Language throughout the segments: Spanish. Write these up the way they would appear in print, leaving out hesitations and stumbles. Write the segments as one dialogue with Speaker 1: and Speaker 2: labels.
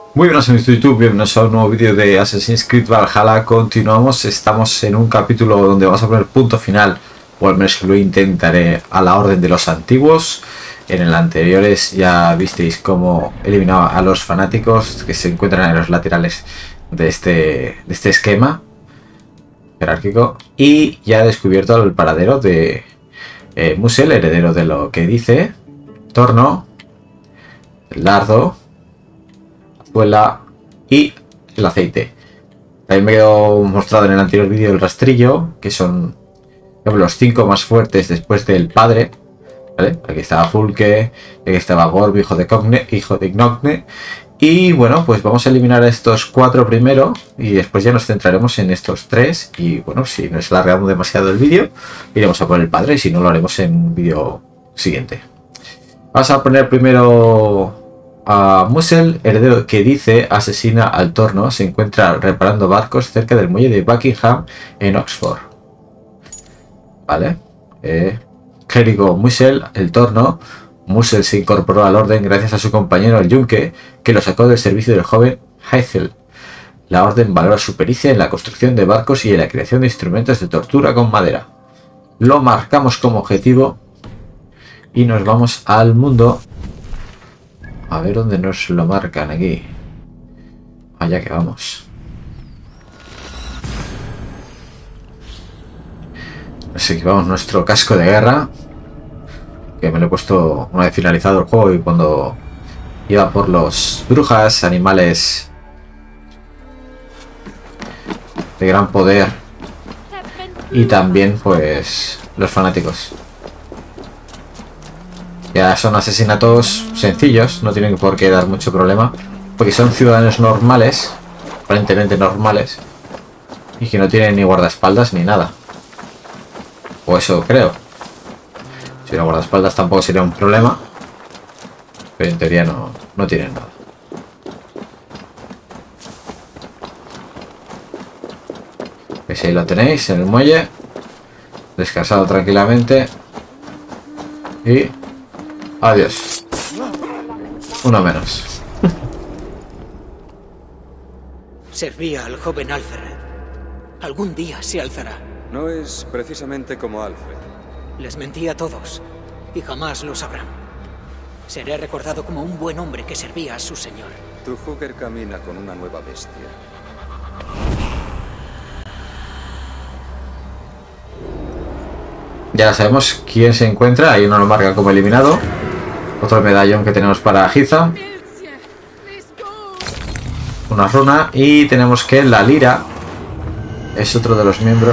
Speaker 1: Muy buenas amigos de YouTube, bienvenidos a un nuevo vídeo de Assassin's Creed Valhalla. Continuamos, estamos en un capítulo donde vamos a poner punto final, o al menos lo intentaré, a la Orden de los Antiguos. En el anteriores ya visteis cómo eliminaba a los fanáticos que se encuentran en los laterales de este esquema jerárquico. Y ya he descubierto el paradero de Musel, heredero de lo que dice Torno, el dardo, y el aceite. También me quedó mostrado en el anterior vídeo el rastrillo, que son los 5 más fuertes después del padre, ¿vale? Aquí estaba Fulke, aquí estaba Gorb, hijo de Ignogne. Y bueno, pues vamos a eliminar a estos 4 primero y después ya nos centraremos en estos 3. Y bueno, si nos alargamos demasiado el vídeo, iremos a por el padre, y si no, lo haremos en un vídeo siguiente. Vamos a poner primero a Musel, heredero que dice asesina al Torno. Se encuentra reparando barcos cerca del muelle de Buckingham en Oxford. Vale. Clérigo Musel, el Torno. Musel se incorporó al orden gracias a su compañero el Yunque, que lo sacó del servicio del joven Hazel. La orden valora su pericia en la construcción de barcos y en la creación de instrumentos de tortura con madera. Lo marcamos como objetivo y nos vamos al mundo. A ver dónde nos lo marcan aquí. Allá que vamos. Nos equipamos nuestro casco de guerra, que me lo he puesto una vez finalizado el juego y cuando iba por los brujas, animales de gran poder, y también pues los fanáticos. Ya son asesinatos sencillos, no tienen por qué dar mucho problema, porque son ciudadanos normales, aparentemente normales, y que no tienen ni guardaespaldas ni nada. O eso creo. Si no guardaespaldas tampoco sería un problema, pero en teoría no tienen nada. Pues ahí lo tenéis, en el muelle, descansado tranquilamente. Y adiós. Uno menos.
Speaker 2: Servía al joven Alfred. Algún día se alzará.
Speaker 3: No es precisamente como Alfred.
Speaker 2: Les mentí a todos y jamás lo sabrán. Seré recordado como un buen hombre que servía a su señor.
Speaker 3: Tu Hugger camina con una nueva bestia.
Speaker 1: Ya sabemos quién se encuentra. Ahí uno lo marca como eliminado. Otro medallón que tenemos para Hitham. Una runa. Y tenemos que la lira es otro de los miembros.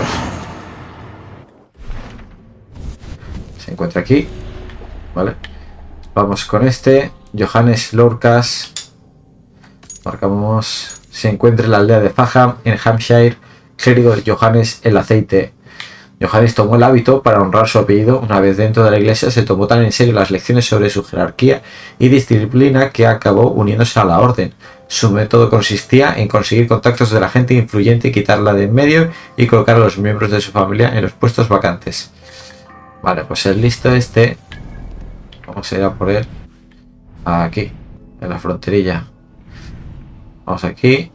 Speaker 1: Se encuentra aquí. Vale. Vamos con este. Johannes Lorcas. Marcamos. Se encuentra en la aldea de Faham, en Hampshire. Clérigo de Johannes el aceite. Johannes tomó el hábito para honrar su apellido. Una vez dentro de la iglesia se tomó tan en serio las lecciones sobre su jerarquía y disciplina que acabó uniéndose a la orden. Su método consistía en conseguir contactos de la gente influyente, quitarla de en medio y colocar a los miembros de su familia en los puestos vacantes. Vale, pues el listo este. Vamos a ir a por él. Aquí, en la fronterilla. Vamos aquí.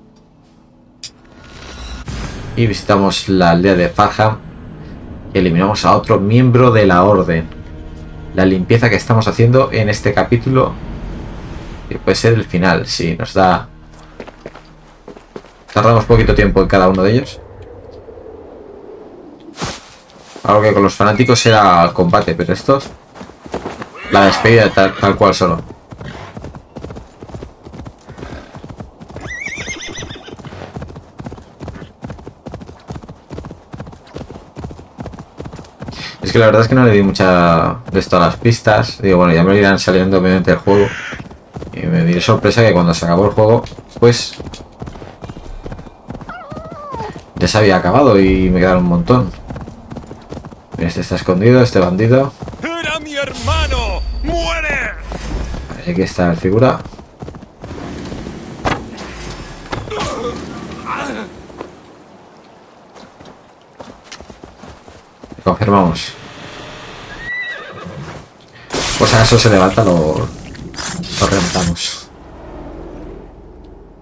Speaker 1: Y visitamos la aldea de Farham. Y eliminamos a otro miembro de la orden. La limpieza que estamos haciendo en este capítulo, que puede ser el final, si nos da. Tardamos poquito tiempo en cada uno de ellos. Algo que con los fanáticos era el combate, pero estos, la despedida tal cual solo. Es que la verdad es que no le di mucha de esto a las pistas. Digo, bueno, ya me lo irán saliendo mediante el juego. Y me di sorpresa que cuando se acabó el juego, pues ya se había acabado y me quedaron un montón. Este está escondido, este bandido.
Speaker 4: ¡Era mi hermano! ¡Muere!
Speaker 1: Aquí está la figura. Confirmamos. Pues a eso se levanta, lo reventamos.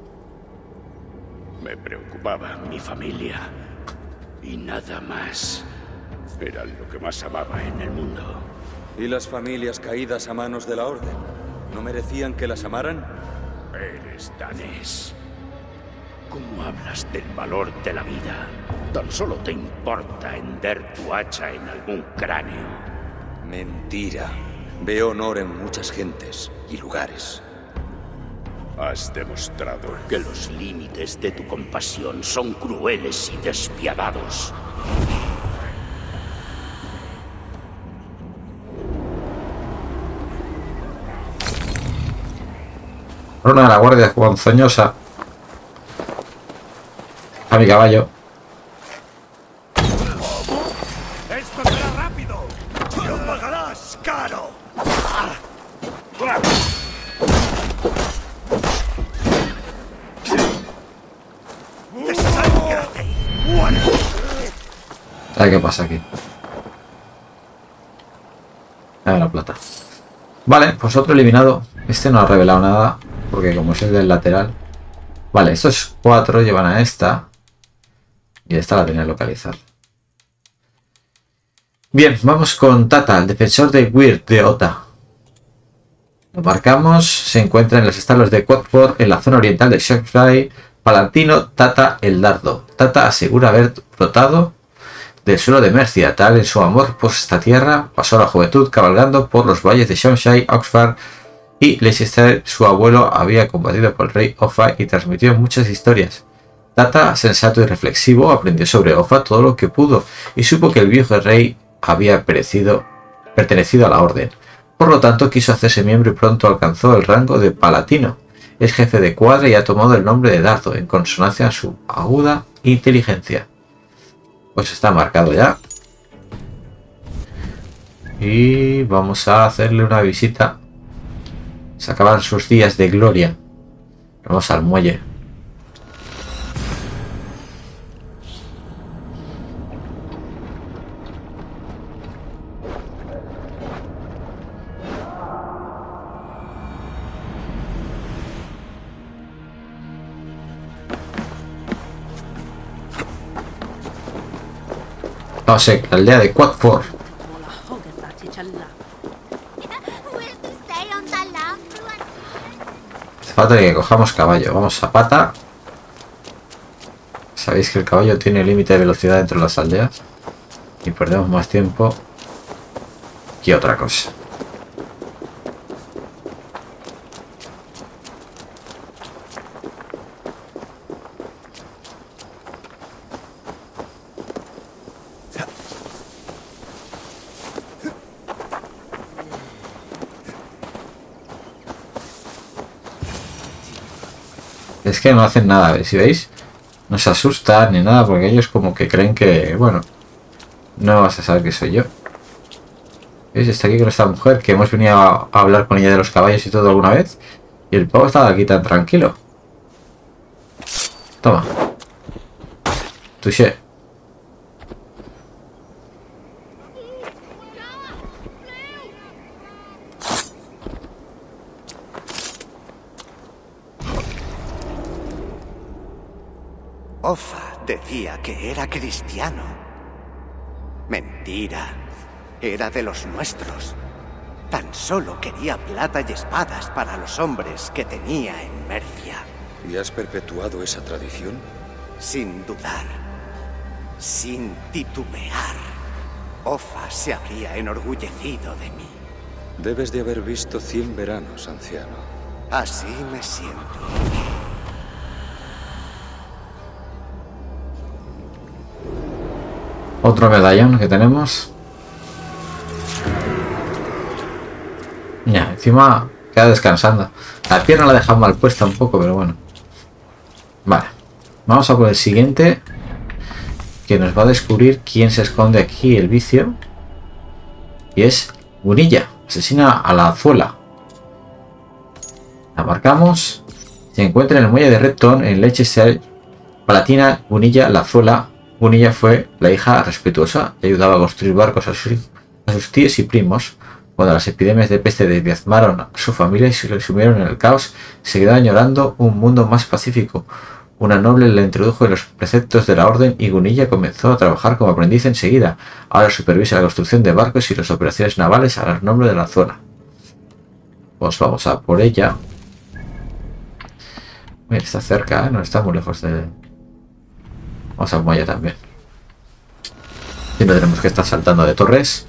Speaker 5: preocupaba mi familia. Y nada más. Eran lo que más amaba en el mundo.
Speaker 3: ¿Y las familias caídas a manos de la Orden? ¿No merecían que las amaran?
Speaker 5: Eres danés. ¿Cómo hablas del valor de la vida? Tan solo te importa hender tu hacha en algún cráneo.
Speaker 3: Mentira. Veo honor en muchas gentes y lugares.
Speaker 5: Has demostrado que los límites de tu compasión son crueles y despiadados.
Speaker 1: Una de la guardia ponzoñosa. A mi caballo.
Speaker 4: ¡Esto será rápido! ¡Lo pagarás caro! ¡Desángrate! ¡Muere!
Speaker 1: ¿Sabes qué pasa aquí? A ver la plata. Vale, pues otro eliminado. Este no ha revelado nada, porque como es el del lateral. Vale, estos 4 llevan a esta. Y esta la tenía localizada. Bien, vamos con Tata, el defensor de Weird de Ota. Lo marcamos, se encuentra en los establos de Quatford, en la zona oriental de Shropshire. Palatino Tata el Dardo. Tata asegura haber brotado del suelo de Mercia, tal en su amor por esta tierra, pasó la juventud cabalgando por los valles de Shropshire, Oxford y Leicester. Su abuelo había combatido por el rey Offa y transmitió muchas historias. Tata, sensato y reflexivo, aprendió sobre Offa todo lo que pudo y supo que el viejo rey había pertenecido a la orden. Por lo tanto, quiso hacerse miembro y pronto alcanzó el rango de palatino. Es jefe de cuadra y ha tomado el nombre de Dardo, en consonancia a su aguda inteligencia. Pues está marcado ya. Y vamos a hacerle una visita. Se acaban sus días de gloria. Vamos al muelle. Vamos a la aldea de Quatford. Hace falta que cojamos caballo. Vamos a pata. Sabéis que el caballo tiene límite de velocidad dentro de las aldeas. Y perdemos más tiempo que otra cosa. Es que no hacen nada, si veis, no se asustan ni nada, porque ellos como que creen que, bueno, no vas a saber que soy yo. ¿Veis? Está aquí con esta mujer que hemos venido a hablar con ella de los caballos y todo alguna vez. Y el pavo estaba aquí tan tranquilo. Toma. Touché.
Speaker 6: Offa decía que era cristiano. Mentira. Era de los nuestros. Tan solo quería plata y espadas para los hombres que tenía en Mercia.
Speaker 3: ¿Y has perpetuado esa tradición?
Speaker 6: Sin dudar. Sin titubear. Offa se habría enorgullecido de mí.
Speaker 3: Debes de haber visto 100 veranos, anciano.
Speaker 6: Así me siento.
Speaker 1: Otro medallón que tenemos. Ya, encima queda descansando. La pierna la he dejado mal puesta un poco, pero bueno. Vale. Vamos a por el siguiente. Que nos va a descubrir quién se esconde aquí el vicio. Y es Gunilla. Asesina a la Azuela. La marcamos. Se encuentra en el muelle de Repton, en Leicester. Palatina, Gunilla, la Azuela. Gunilla fue la hija respetuosa y ayudaba a construir barcos a sus tíos y primos. Cuando las epidemias de peste diezmaron a su familia y se le sumieron en el caos, se quedó añorando un mundo más pacífico. Una noble le introdujo en los preceptos de la orden y Gunilla comenzó a trabajar como aprendiz enseguida. Ahora supervisa la construcción de barcos y las operaciones navales a los nombres de la zona. Pues vamos a por ella. Mira, está cerca, ¿eh? No está muy lejos de... Vamos a por ella también. Siempre tenemos que estar saltando de torres.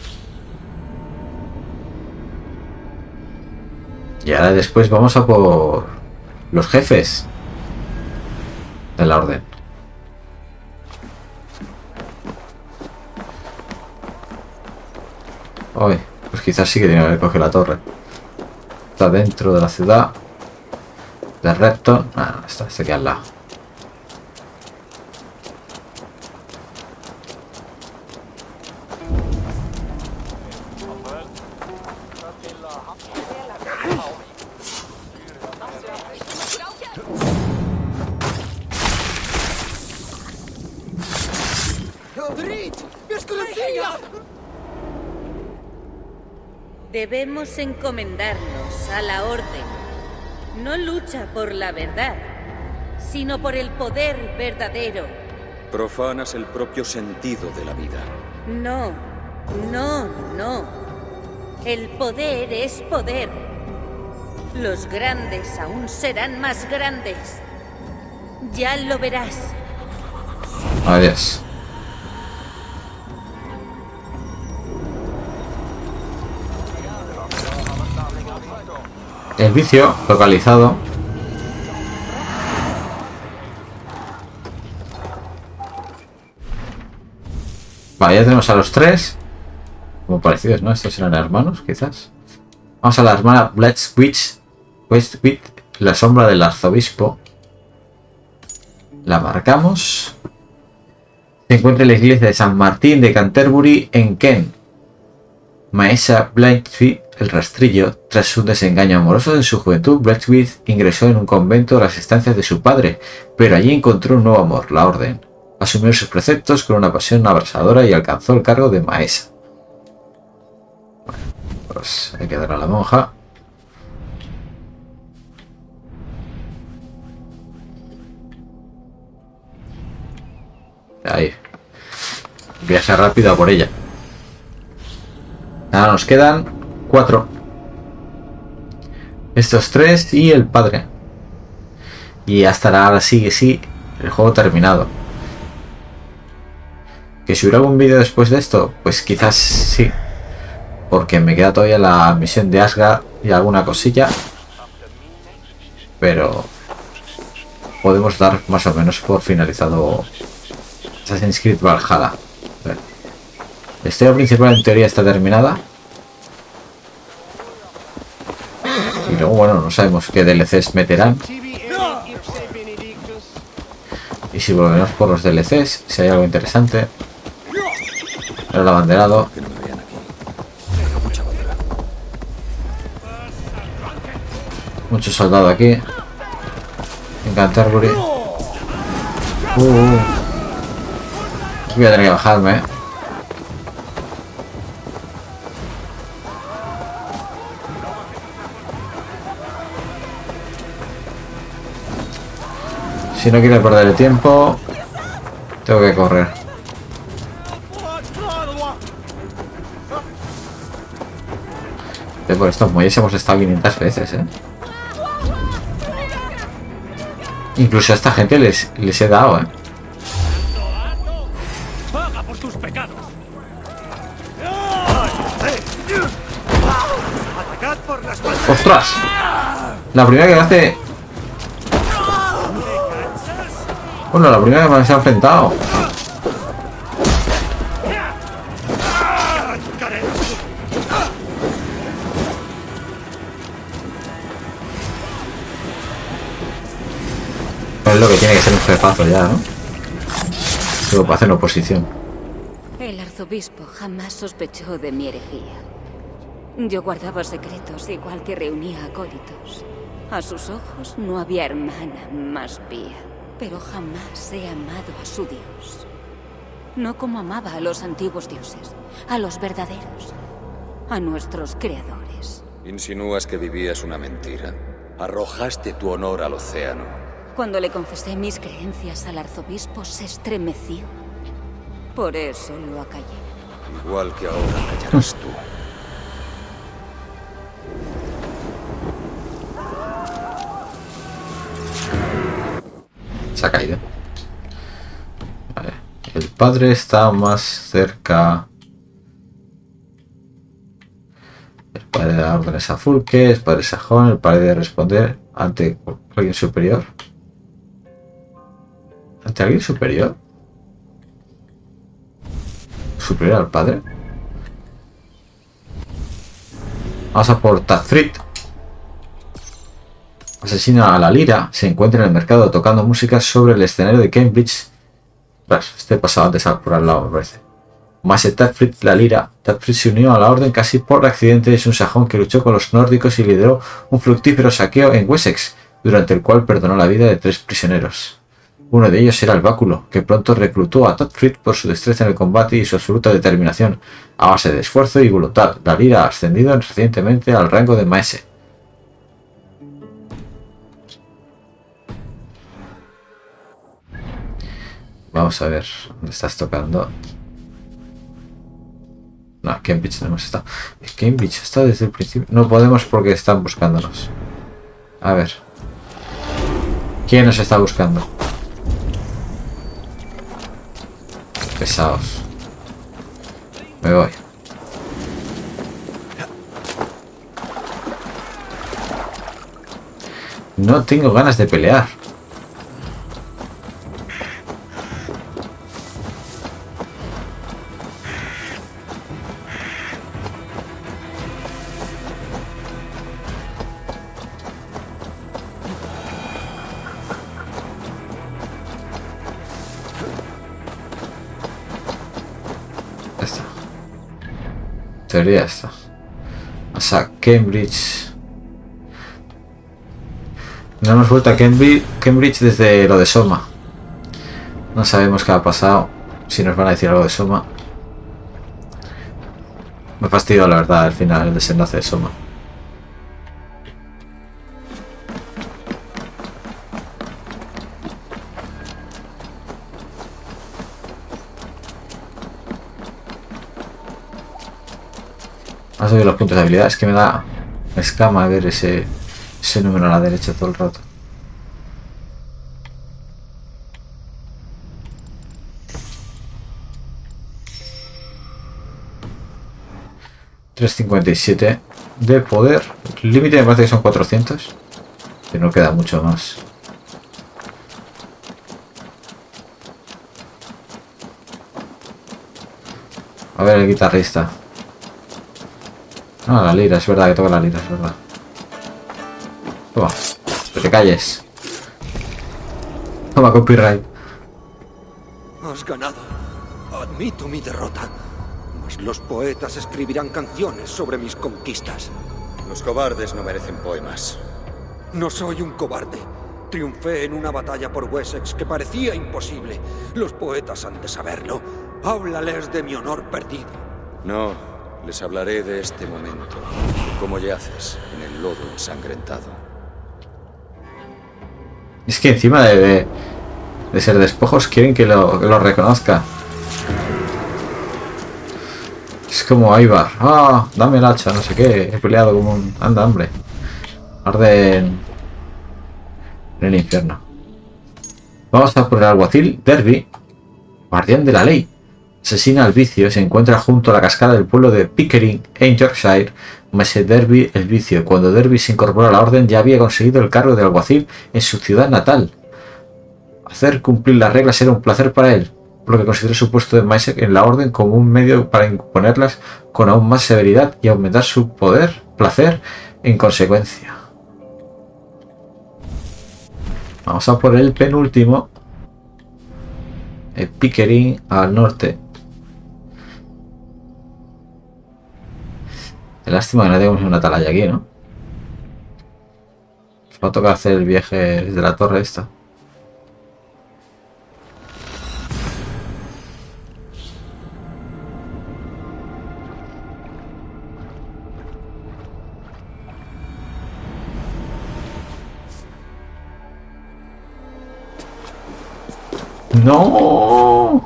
Speaker 1: Y ahora después vamos a por los jefes de la orden. Uy, pues quizás sí que tiene que haber cogido la torre. Está dentro de la ciudad de Repton. Ah, no, está aquí al lado.
Speaker 7: Debemos encomendarnos a la Orden. No lucha por la verdad, sino por el poder verdadero.
Speaker 3: Profanas el propio sentido de la vida.
Speaker 7: No, no, no. El poder es poder. Los grandes aún serán más grandes. Ya lo verás.
Speaker 1: Adiós. El vicio localizado. Vale, ya tenemos a los tres. Como parecidos, ¿no? Estos eran hermanos, quizás. Vamos a la hermana Westwich, la sombra del arzobispo. La marcamos. Se encuentra en la iglesia de San Martín de Canterbury en Kent. Maesa Blythe, el rastrillo. Tras un desengaño amoroso en su juventud, Blythe ingresó en un convento a las estancias de su padre, pero allí encontró un nuevo amor, la orden. Asumió sus preceptos con una pasión abrasadora y alcanzó el cargo de maesa. Bueno, pues hay que dar a la monja. Ahí. Viaje rápido a por ella. Ahora nos quedan 4. Estos 3 y el padre. Y ya estará, ahora sí que sí, el juego terminado. ¿Que si hubiera algún vídeo después de esto? Pues quizás sí. Porque me queda todavía la misión de Asgard y alguna cosilla. Pero podemos dar más o menos por finalizado Assassin's Creed Valhalla. La historia principal en teoría está terminada. Y luego, bueno, no sabemos qué DLCs meterán. Y si volvemos por los DLCs, si hay algo interesante. El abanderado. Mucho soldado aquí. En Canterbury. Voy a tener que bajarme, Si no quiero perder el tiempo, tengo que correr. Por estos muelles hemos estado 500 veces, ¿eh? Incluso a esta gente les he dado, ¿eh?
Speaker 4: ¡Paga por tus pecados! ¡Atacad por las espalda!
Speaker 1: ¡Ostras! La primera que hace... Bueno, la primera que me se ha enfrentado. Es lo que tiene que ser un jefazo ya, ¿no? Luego para hacer oposición.
Speaker 7: El arzobispo jamás sospechó de mi herejía. Yo guardaba secretos igual que reunía acólitos. A sus ojos no había hermana más pía. Pero jamás he amado a su Dios. No como amaba a los antiguos dioses, a los verdaderos, a nuestros creadores.
Speaker 3: Insinúas que vivías una mentira. Arrojaste tu honor al océano
Speaker 7: Cuando le confesé mis creencias al arzobispo, se estremeció. Por eso lo acallé.
Speaker 3: Igual que ahora callarás tú.
Speaker 1: Se ha caído. Vale. El padre está más cerca. El padre da órdenes a Fulke, el padre sajón, el padre de responder ante alguien superior. ¿Ante alguien superior? ¿Superior al padre? Vamos a por Tafrit. Asesina a la lira. Se encuentra en el mercado tocando música sobre el escenario de Cambridge. Este pasado antes por al lado, me parece. Más Tafrit, la lira. Tafrit se unió a la orden casi por accidente. Es un sajón que luchó con los nórdicos y lideró un fructífero saqueo en Wessex, durante el cual perdonó la vida de 3 prisioneros. Uno de ellos era el Báculo, que pronto reclutó a Tafrit por su destreza en el combate y su absoluta determinación, a base de esfuerzo y voluntad. La lira ha ascendido recientemente al rango de maese. Vamos a ver dónde estás tocando. No, Cambridge no hemos estado. Cambridge está desde el principio. No podemos porque están buscándonos. A ver. ¿Quién nos está buscando? Pesados. Me voy. No tengo ganas de pelear. Teoría esta. O sea, Cambridge. No hemos vuelto a Cambridge desde lo de Soma. No sabemos qué ha pasado. Si nos van a decir algo de Soma. Me fastidió la verdad al final el desenlace de Soma. Ha subido los puntos de habilidad. Es que me da escama ver ese número a la derecha todo el rato. $357 de poder. El límite me parece que son 400. Que no queda mucho más. A ver el guitarrista. Ah, la lira, es verdad que toca la lira, es verdad. Toma, que te calles. Toma, copyright.
Speaker 8: Has ganado. Admito mi derrota. Mas los poetas escribirán canciones sobre mis conquistas.
Speaker 3: Los cobardes no merecen poemas.
Speaker 8: No soy un cobarde. Triunfé en una batalla por Wessex que parecía imposible. Los poetas han de saberlo. Háblales de mi honor perdido.
Speaker 3: No. Les hablaré de este momento, de cómo yaces en el lodo ensangrentado.
Speaker 1: Es que encima de ser despojos quieren que lo reconozca. Es como Ivar. Ah, dame el hacha, no sé qué. He peleado como un... Anda, hombre. Arde en el infierno. Vamos a por el alguacil Derby, guardián de la ley. Asesina al vicio, se encuentra junto a la cascada del pueblo de Pickering, en Yorkshire. Maese Derby, el vicio. Cuando Derby se incorporó a la orden, ya había conseguido el cargo de alguacil en su ciudad natal. Hacer cumplir las reglas era un placer para él, por lo que consideró su puesto de maese en la orden como un medio para imponerlas con aún más severidad y aumentar su placer en consecuencia. Vamos a por el penúltimo. El Pickering al norte. Lástima que no tengamos una atalaya aquí, ¿no? Nos va a tocar hacer el viaje desde la torre esta. ¡No!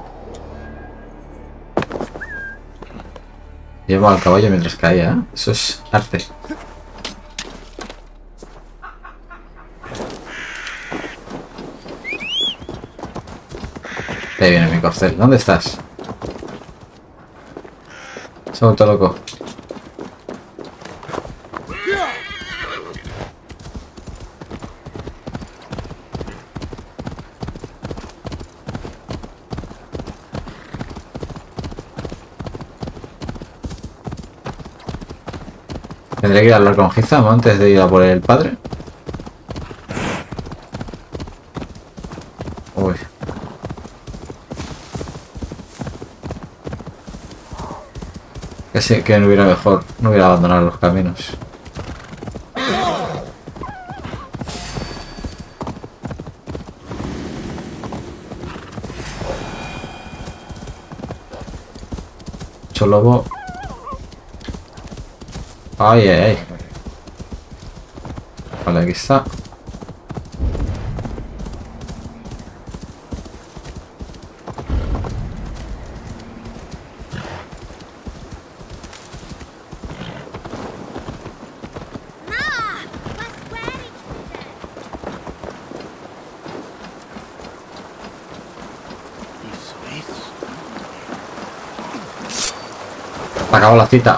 Speaker 1: Llevo al caballo mientras caía, ¿eh? Eso es arte. Ahí viene mi corcel. ¿Dónde estás? Se ha vuelto loco. Tendré que ir a hablar con Hizam antes de ir a por el padre. Uy. Casi que no hubiera mejor, no hubiera abandonado los caminos. Mucho lobo. Ay, ay, ay. Vale, aquí está. Acabó la cita.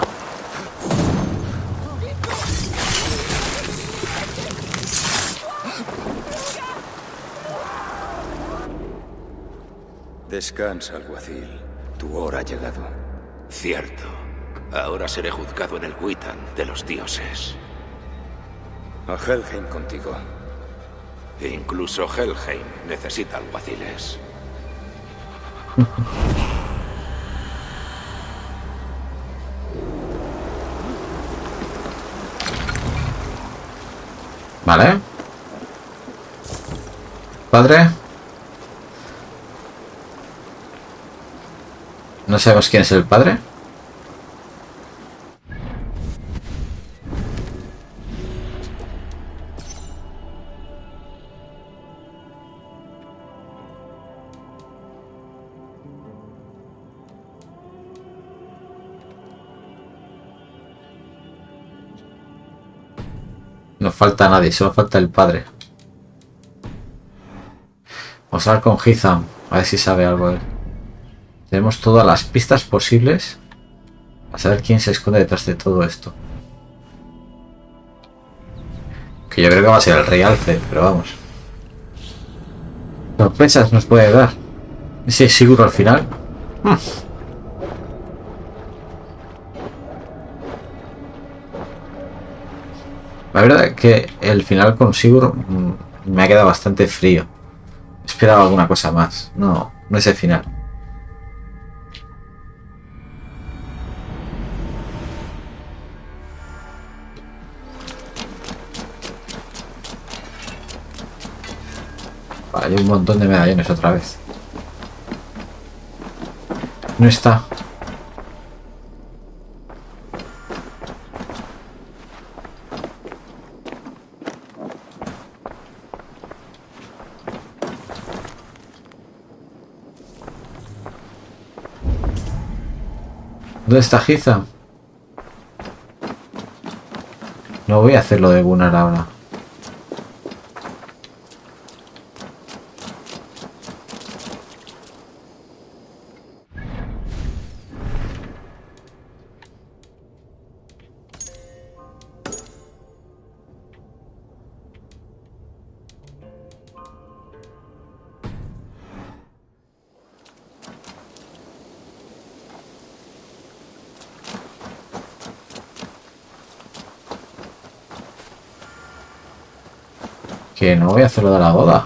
Speaker 3: Descansa, alguacil. Tu hora ha llegado.
Speaker 5: Cierto. Ahora seré juzgado en el Witan de los dioses.
Speaker 3: A Helheim contigo.
Speaker 5: Incluso Helheim necesita alguaciles.
Speaker 1: Vale. Padre. No sabemos quién es el padre. No falta nadie, solo falta el padre. Vamos a hablar con Hizam, a ver si sabe algo él. Tenemos todas las pistas posibles a saber quién se esconde detrás de todo esto. Que yo creo que va a ser el rey Alce, pero vamos. Sorpresas nos puede dar. Ese Sigurd al final. La verdad es que el final con Sigurd me ha quedado bastante frío. Esperaba alguna cosa más. No ese final. Vale, hay un montón de medallones otra vez. No está. ¿Dónde está Hizam? No voy a hacer lo de Gunnar ahora. Que no voy a hacer lo de la boda.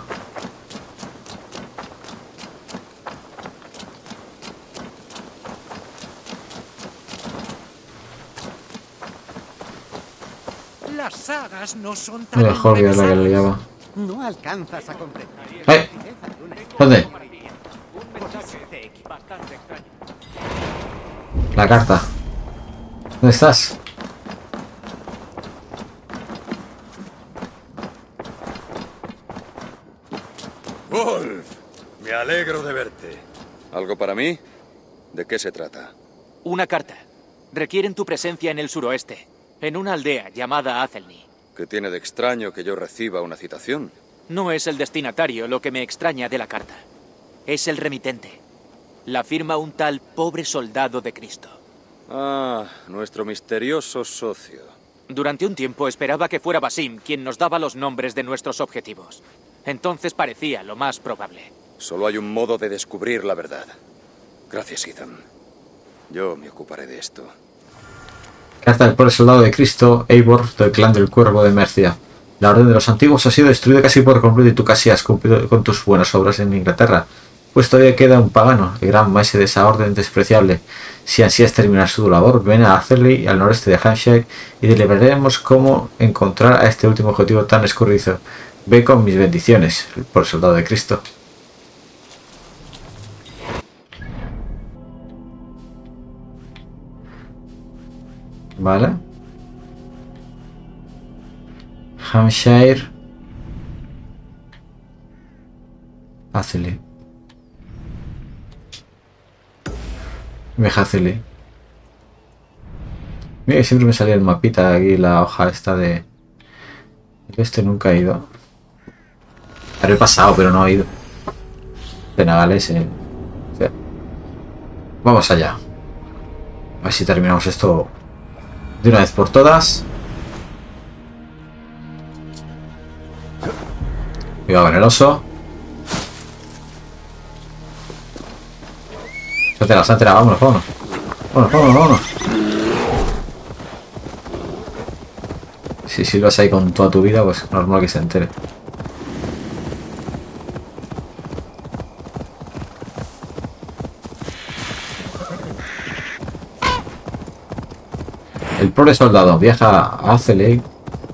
Speaker 4: Las sagas no son tan
Speaker 1: Mejor que es la que le llama.
Speaker 6: No alcanzas a comprender.
Speaker 1: ¡Eh! ¿Dónde? La carta. ¿Dónde estás?
Speaker 3: ¡Wolf! Me alegro de verte. ¿Algo para mí? ¿De qué se trata?
Speaker 2: Una carta. Requieren tu presencia en el suroeste, en una aldea llamada Athelney.
Speaker 3: ¿Qué tiene de extraño que yo reciba una citación?
Speaker 2: No es el destinatario lo que me extraña de la carta. Es el remitente. La firma un tal pobre soldado de Cristo.
Speaker 3: Ah, nuestro misterioso socio.
Speaker 2: Durante un tiempo esperaba que fuera Basim quien nos daba los nombres de nuestros objetivos. Entonces parecía lo más probable.
Speaker 3: Solo hay un modo de descubrir la verdad. Gracias, Ethan. Yo me ocuparé de esto.
Speaker 1: Carta del pobre soldado de Cristo, Eivor, del clan del Cuervo de Mercia. La orden de los antiguos ha sido destruida casi por completo y tú casi has cumplido con tus buenas obras en Inglaterra. Pues todavía queda un pagano, el gran maese de esa orden despreciable. Si ansías terminar su labor, ven a Athelney, al noreste de Hampshire, y deliberaremos cómo encontrar a este último objetivo tan escurridizo. Ve con mis bendiciones, por el soldado de Cristo. Vale. Hampshire. Athelney. Athelney. Mira que siempre me salía el mapita aquí, la hoja esta de... Este nunca he ido. Habré pasado, pero no he ido. Penagales, o sea, vamos allá. A ver si terminamos esto de una vez por todas. Cuidado con el oso. Sátela, vámonos. Vámonos. Si silbas ahí con toda tu vida, pues normal que se entere. El pobre soldado viaja a Athelney.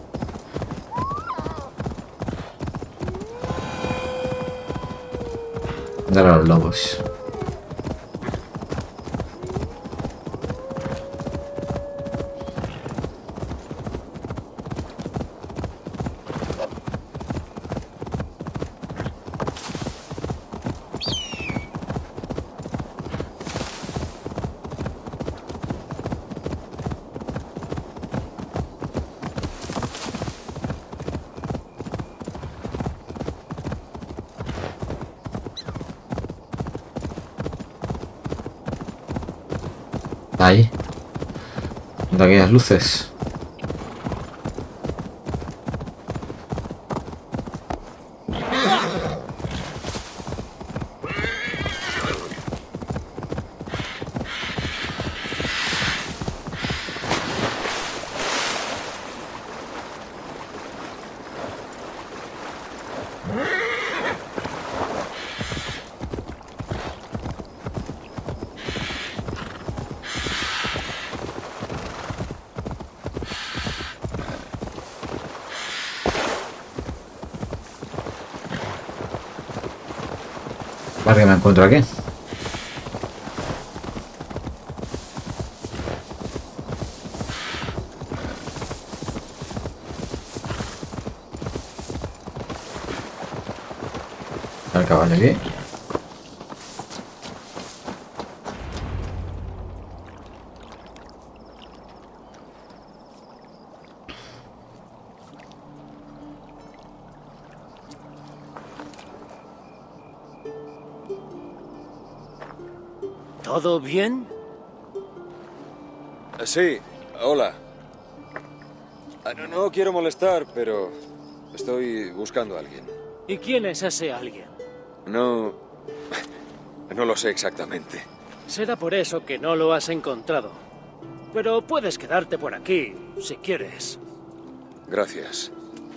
Speaker 1: Dar a los lobos. Ahí. De aquellas luces. Vale, que me encuentro aquí. El caballo aquí.
Speaker 9: ¿Todo bien?
Speaker 3: Sí, hola. No quiero molestar, pero estoy buscando a alguien.
Speaker 9: ¿Y quién es ese alguien?
Speaker 3: No lo sé exactamente.
Speaker 9: Será por eso que no lo has encontrado. Pero puedes quedarte por aquí, si quieres.
Speaker 3: Gracias.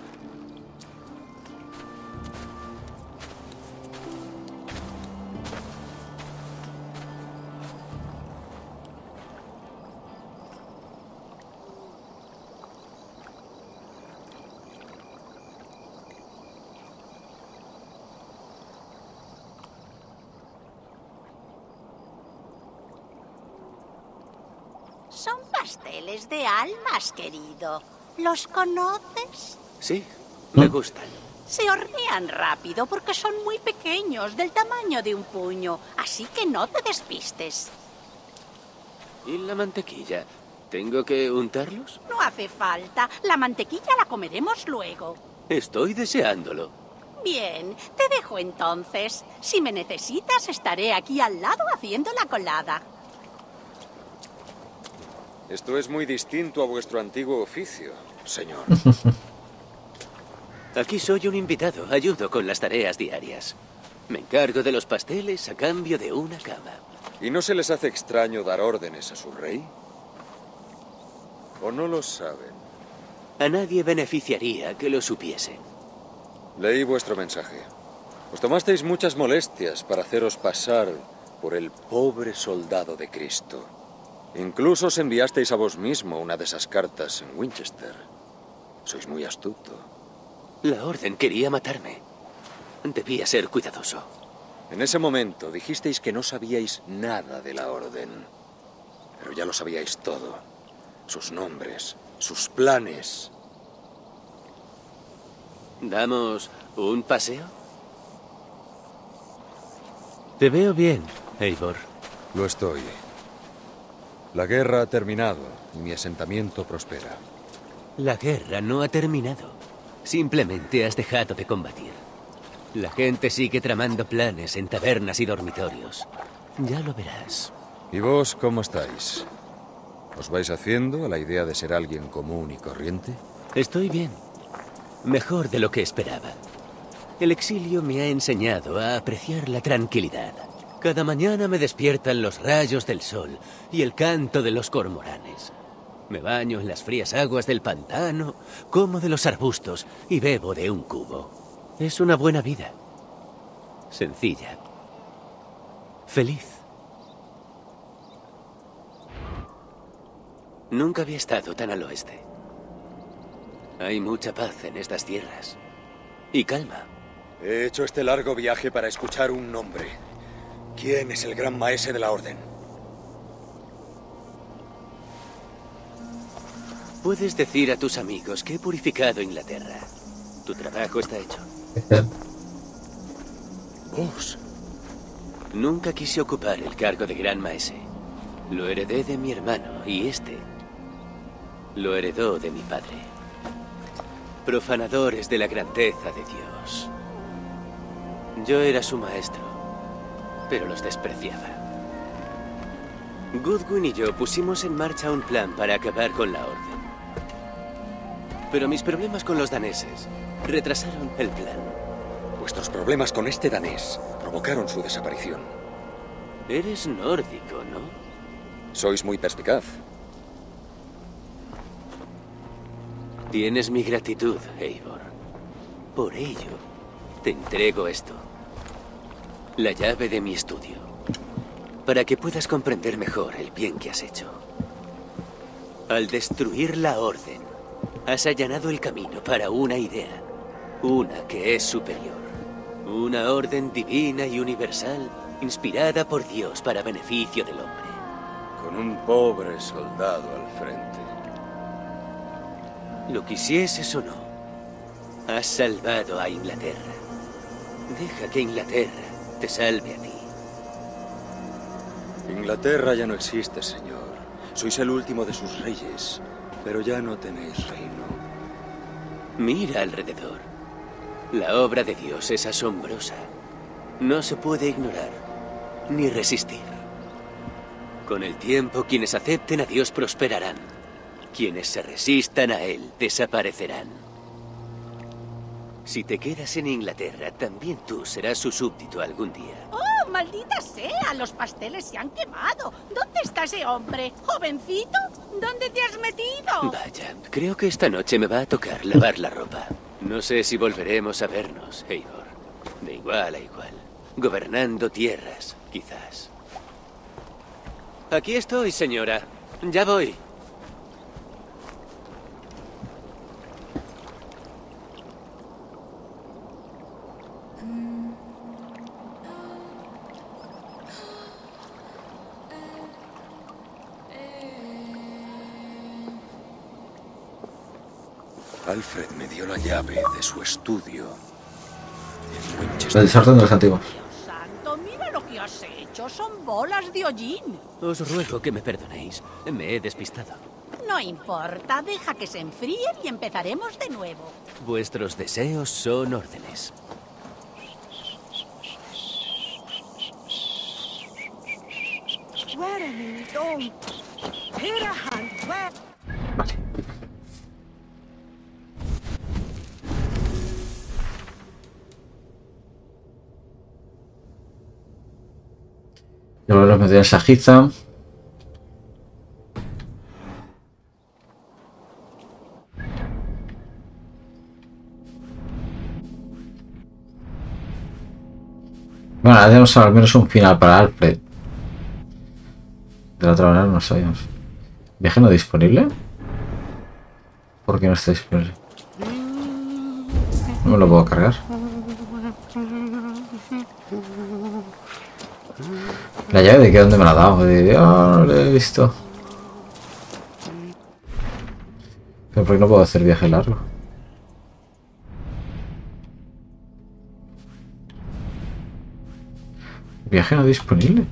Speaker 10: Son pasteles de almas, querido. ¿Los conoces?
Speaker 9: Sí, me gustan.
Speaker 10: Se hornean rápido porque son muy pequeños, del tamaño de un puño, así que no te despistes.
Speaker 11: ¿Y la mantequilla? ¿Tengo que untarlos?
Speaker 10: No hace falta, la mantequilla la comeremos luego.
Speaker 11: Estoy deseándolo.
Speaker 10: Bien, te dejo entonces. Si me necesitas, estaré aquí al lado haciendo la colada.
Speaker 3: Esto es muy distinto a vuestro antiguo oficio, señor.
Speaker 11: Aquí soy un invitado, ayudo con las tareas diarias. Me encargo de los pasteles a cambio de una cama.
Speaker 3: ¿Y no se les hace extraño dar órdenes a su rey? ¿O no lo saben?
Speaker 11: A nadie beneficiaría que lo supiesen.
Speaker 3: Leí vuestro mensaje. Os tomasteis muchas molestias para haceros pasar por el pobre soldado de Cristo. Incluso os enviasteis a vos mismo una de esas cartas en Winchester. Sois muy astuto.
Speaker 11: La Orden quería matarme. Debía ser cuidadoso.
Speaker 3: En ese momento dijisteis que no sabíais nada de la Orden. Pero ya lo sabíais todo. Sus nombres, sus planes.
Speaker 11: ¿Damos un paseo? Te veo bien, Eivor.
Speaker 3: Lo estoy. La guerra ha terminado y mi asentamiento prospera.
Speaker 11: La guerra no ha terminado. Simplemente has dejado de combatir. La gente sigue tramando planes en tabernas y dormitorios. Ya lo verás.
Speaker 3: ¿Y vos cómo estáis? ¿Os vais haciendo a la idea de ser alguien común y corriente?
Speaker 11: Estoy bien. Mejor de lo que esperaba. El exilio me ha enseñado a apreciar la tranquilidad. Cada mañana me despiertan los rayos del sol y el canto de los cormoranes. Me baño en las frías aguas del pantano, como de los arbustos y bebo de un cubo. Es una buena vida. Sencilla. Feliz. Nunca había estado tan al oeste. Hay mucha paz en estas tierras. Y calma.
Speaker 3: He hecho este largo viaje para escuchar un nombre. ¿Quién es el gran maese de la Orden?
Speaker 11: Puedes decir a tus amigos que he purificado Inglaterra. Tu trabajo está hecho.
Speaker 3: ¿Vos?
Speaker 11: Nunca quise ocupar el cargo de gran maese. Lo heredé de mi hermano y este lo heredó de mi padre. Profanadores de la grandeza de Dios. Yo era su maestro, pero los despreciaba. Goodwin y yo pusimos en marcha un plan para acabar con la Orden. Pero mis problemas con los daneses retrasaron el plan.
Speaker 3: Vuestros problemas con este danés provocaron su desaparición.
Speaker 11: Eres nórdico, ¿no?
Speaker 3: Sois muy perspicaz.
Speaker 11: Tienes mi gratitud, Eivor. Por ello, te entrego esto. La llave de mi estudio. Para que puedas comprender mejor el bien que has hecho. Al destruir la Orden, has allanado el camino para una idea. Una que es superior. Una orden divina y universal, inspirada por Dios para beneficio del hombre.
Speaker 3: Con un pobre soldado al frente.
Speaker 11: Lo quisieses o no, has salvado a Inglaterra. Deja que Inglaterra te salve a ti.
Speaker 3: Inglaterra ya no existe, señor. Sois el último de sus reyes, pero ya no tenéis reino.
Speaker 11: Mira alrededor. La obra de Dios es asombrosa. No se puede ignorar, ni resistir. Con el tiempo, quienes acepten a Dios prosperarán. Quienes se resistan a Él desaparecerán. Si te quedas en Inglaterra, también tú serás su súbdito algún día.
Speaker 10: ¡Oh, maldita sea! Los pasteles se han quemado. ¿Dónde está ese hombre? ¿Jovencito? ¿Dónde te has metido?
Speaker 11: Vaya, creo que esta noche me va a tocar lavar la ropa. No sé si volveremos a vernos, Eivor. De igual a igual. Gobernando tierras, quizás. Aquí estoy, señora. Ya voy.
Speaker 3: Alfred me dio la llave de su estudio
Speaker 1: El desorden de los antiguos.
Speaker 10: Dios santo, mira lo que has hecho. Son bolas de hollín.
Speaker 11: Os ruego que me perdonéis. Me he despistado.
Speaker 10: No importa, deja que se enfríen y empezaremos de nuevo.
Speaker 11: Vuestros deseos son órdenes.
Speaker 1: Vale. Luego los metemos a Hitham. Bueno, ahora tenemos al menos un final para Alfred. De la otra manera no sabíamos. ¿Viaje no disponible? ¿Por qué no está disponible? No me lo puedo cargar. ¿La llave de qué? ¿Dónde me la ha dado? No lo he visto. Pero ¿por qué no puedo hacer viaje largo? Viaje no disponible.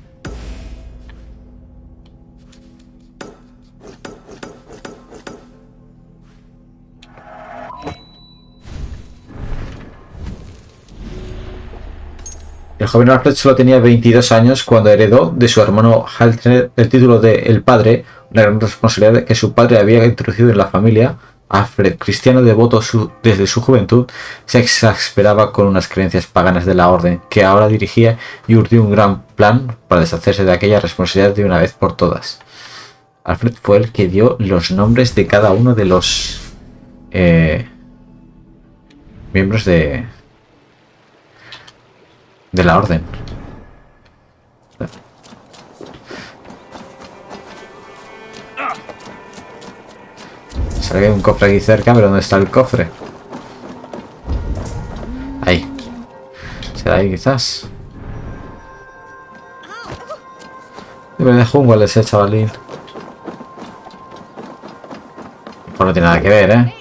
Speaker 1: El joven Alfred solo tenía 22 años cuando heredó de su hermano Halfred el título de El Padre, una gran responsabilidad que su padre había introducido en la familia. Alfred, cristiano devoto desde su juventud, se exasperaba con unas creencias paganas de la orden que ahora dirigía y urdió un gran plan para deshacerse de aquella responsabilidad de una vez por todas. Alfred fue el que dio los nombres de cada uno de los miembros de la orden. Sale un cofre aquí cerca, pero ¿dónde está el cofre? Ahí. ¿Será ahí quizás? Me dejó un gol ese chavalín. Pues no tiene nada que ver, ¿eh?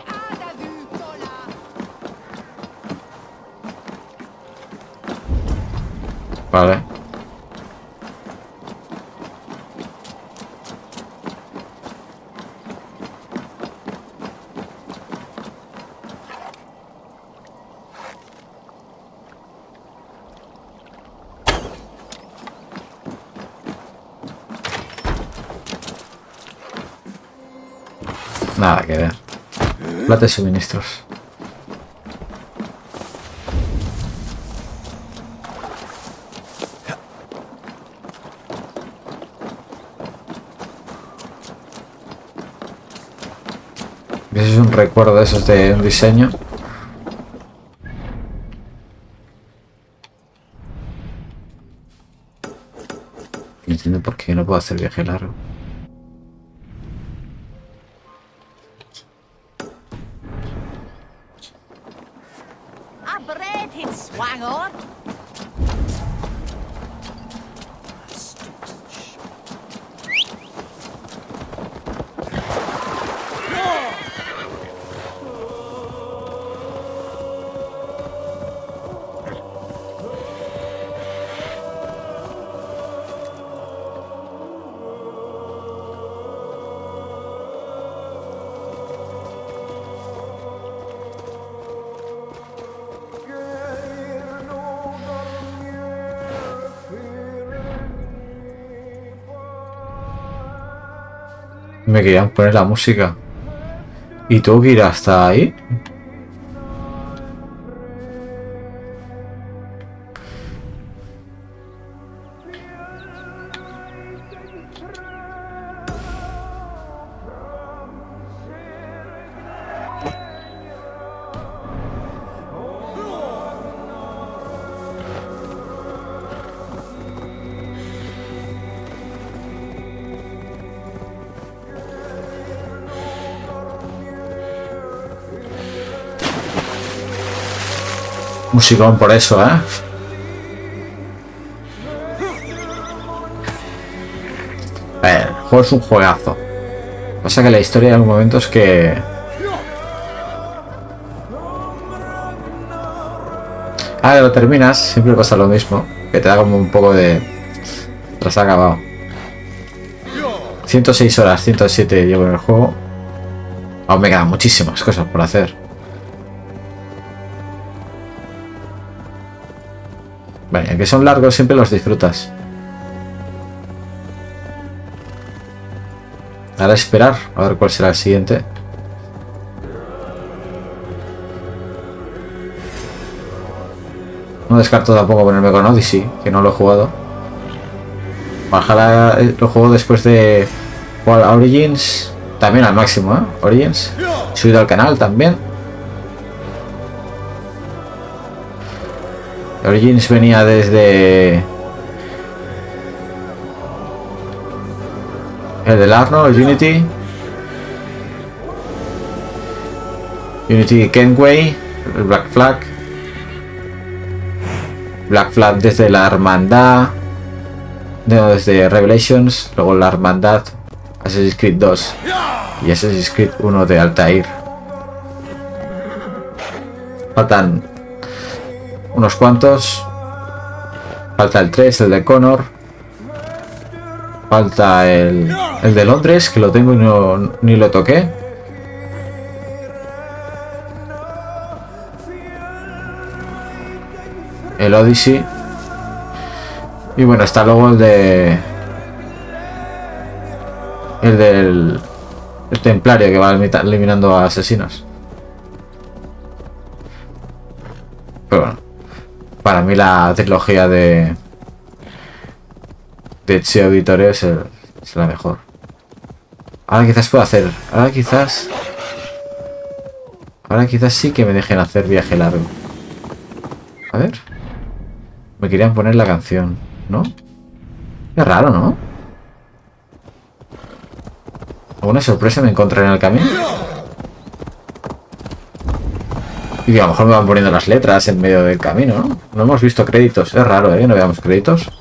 Speaker 1: Vale. Nada que ver. Plata de suministros. Ese es un recuerdo de esos de un diseño. No entiendo por qué no puedo hacer viaje largo. Me querían poner la música. ¿Y tengo que ir hasta ahí? Musicón por eso, ¿eh? El juego es un juegazo. Pasa que la historia hay momentos que... Ahora lo terminas, siempre pasa lo mismo. Que te da como un poco de... Tras acabado. 106 horas, 107 llevo en el juego. Aún me quedan muchísimas cosas por hacer. Vale, aunque son largos siempre los disfrutas. Ahora esperar a ver cuál será el siguiente. No descarto tampoco ponerme con Odyssey, que no lo he jugado. Valhalla lo juego después de jugar a Origins. También al máximo, ¿eh? Origins. Subido al canal también. Origins venía desde... el del Arnold, el Unity. Unity Kenway, el Black Flag. Black Flag desde la Hermandad. Desde Revelations. Luego la Hermandad. Assassin's Creed 2. Y Assassin's Creed 1 de Altair. Faltan unos cuantos. Falta el 3, el de Connor. Falta el de Londres, que lo tengo y ni lo toqué. El Odyssey. Y bueno, está luego el del Templario, que va eliminando a asesinos. Pero bueno, para mí la trilogía de Ezio Auditore es la mejor. Ahora quizás puedo hacer. Ahora quizás sí que me dejen hacer viaje largo. A ver. Me querían poner la canción, ¿no? Qué raro, ¿no? ¿Alguna sorpresa me encontraré en el camino? Y a lo mejor me van poniendo las letras en medio del camino, ¿no? No hemos visto créditos. Es raro, ¿eh? No veamos créditos.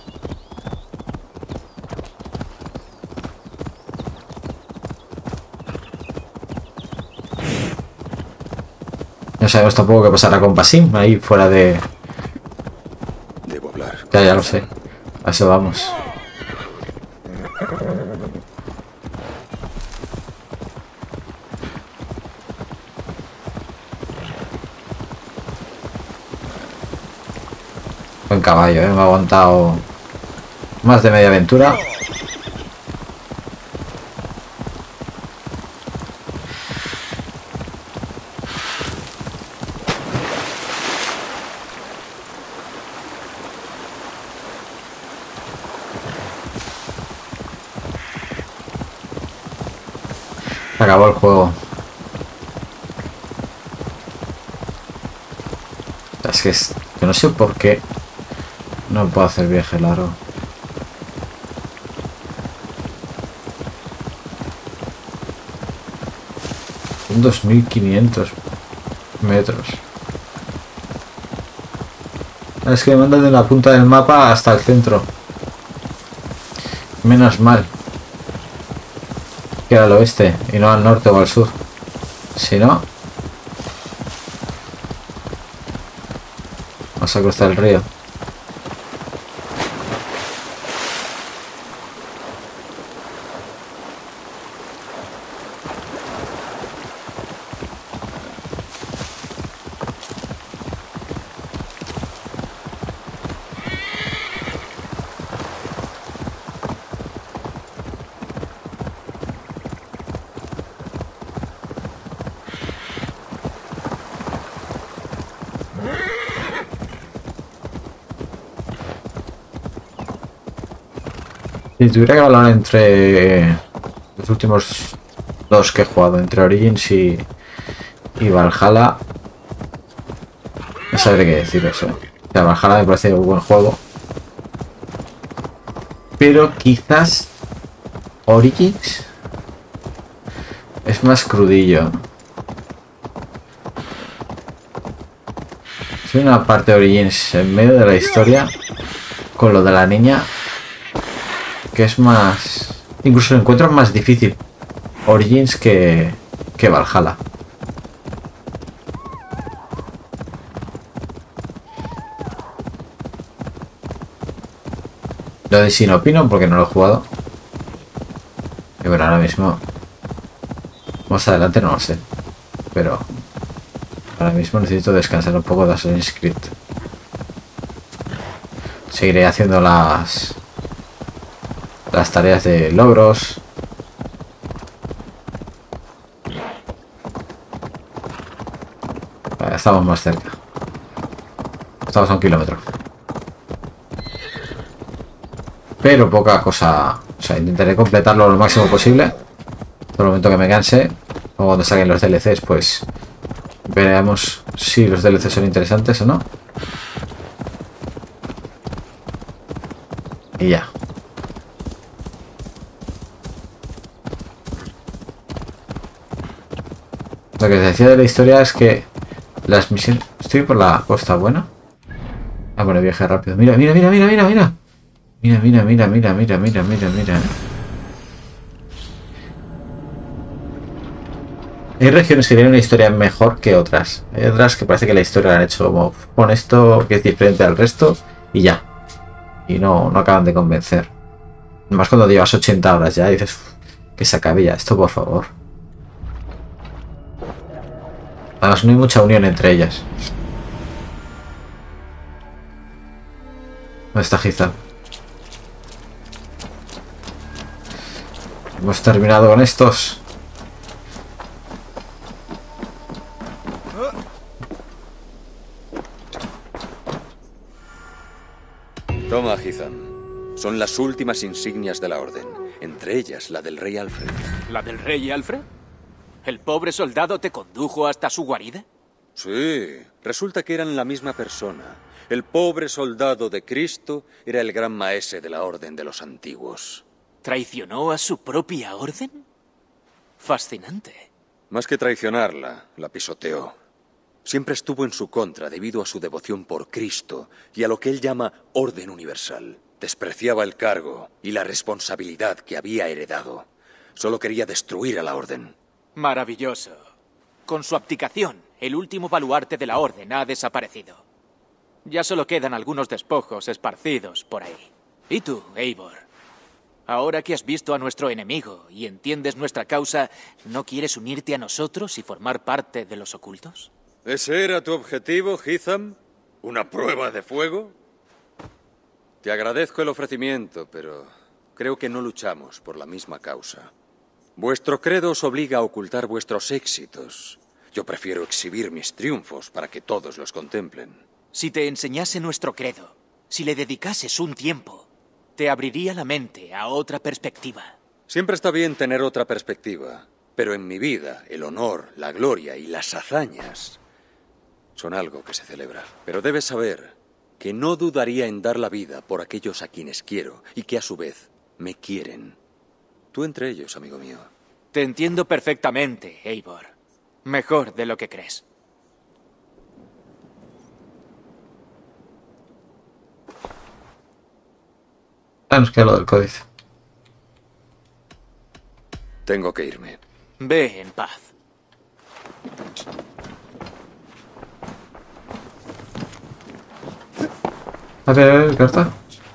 Speaker 1: No sabemos tampoco qué pasará con Basim ahí fuera de...
Speaker 3: Debo hablar.
Speaker 1: Ya lo sé. A eso vamos. Buen caballo, me ha aguantado más de media aventura. Se acabó el juego. Es que yo no sé por qué no puedo hacer viaje largo. Son 2500 metros. Es que me mandan de la punta del mapa hasta el centro. Menos mal que era al oeste y no al norte o al sur. Si no, vamos a cruzar el río. Si tuviera que hablar entre los últimos dos que he jugado, entre Origins y Valhalla, no sabré qué decir eso. O sea, Valhalla me parece un buen juego, pero quizás Origins es más crudillo. Es una parte de Origins en medio de la historia con lo de la niña, que es más... Incluso lo encuentro más difícil Origins que Valhalla. Lo de Sin opino porque no lo he jugado. Y bueno, ahora mismo... Más adelante no lo sé. Pero... Ahora mismo necesito descansar un poco de Assassin's Creed. Seguiré haciendo las tareas de logros. Vale, estamos más cerca. Estamos a 1 kilómetro. Pero poca cosa. O sea, intentaré completarlo lo máximo posible. En el momento que me canse. O cuando salgan los DLCs, pues veremos si los DLCs son interesantes o no. Y ya. Lo que te decía de la historia es que las misiones... Estoy por la costa buena. Ah, bueno, viaje rápido. Mira, mira, mira, mira, mira, mira. Mira, mira, mira, mira, mira, mira, mira, mira. Hay regiones que tienen una historia mejor que otras. Hay otras que parece que la historia la han hecho como pon esto que es diferente al resto y ya. Y no acaban de convencer. Más cuando llevas 80 horas ya y dices que se acabe ya esto, por favor. Además no hay mucha unión entre ellas. ¿Dónde está Gizam? Hemos terminado con estos.
Speaker 3: Toma, Gizam. Son las últimas insignias de la Orden. Entre ellas, la del rey Alfred.
Speaker 2: ¿La del rey Alfred? ¿El pobre soldado te condujo hasta su guarida?
Speaker 3: Sí, resulta que eran la misma persona. El pobre soldado de Cristo era el gran maese de la Orden de los Antiguos.
Speaker 2: ¿Traicionó a su propia orden? Fascinante.
Speaker 3: Más que traicionarla, la pisoteó. Siempre estuvo en su contra debido a su devoción por Cristo y a lo que él llama Orden Universal. Despreciaba el cargo y la responsabilidad que había heredado. Solo quería destruir a la Orden.
Speaker 2: Maravilloso. Con su abdicación, el último baluarte de la Orden ha desaparecido. Ya solo quedan algunos despojos esparcidos por ahí. ¿Y tú, Eivor? Ahora que has visto a nuestro enemigo y entiendes nuestra causa, ¿no quieres unirte a nosotros y formar parte de los ocultos?
Speaker 3: ¿Ese era tu objetivo, Gizam? ¿Una prueba de fuego? Te agradezco el ofrecimiento, pero creo que no luchamos por la misma causa. Vuestro credo os obliga a ocultar vuestros éxitos. Yo prefiero exhibir mis triunfos para que todos los contemplen.
Speaker 2: Si te enseñase nuestro credo, si le dedicases un tiempo, te abriría la mente a otra perspectiva.
Speaker 3: Siempre está bien tener otra perspectiva, pero en mi vida el honor, la gloria y las hazañas son algo que se celebra. Pero debes saber que no dudaría en dar la vida por aquellos a quienes quiero y que a su vez me quieren. Tú entre ellos, amigo mío.
Speaker 2: Te entiendo perfectamente, Eivor. Mejor de lo que crees.
Speaker 1: Nos queda lo del códice.
Speaker 3: Tengo que irme.
Speaker 2: Ve en paz.
Speaker 1: A ver, carta.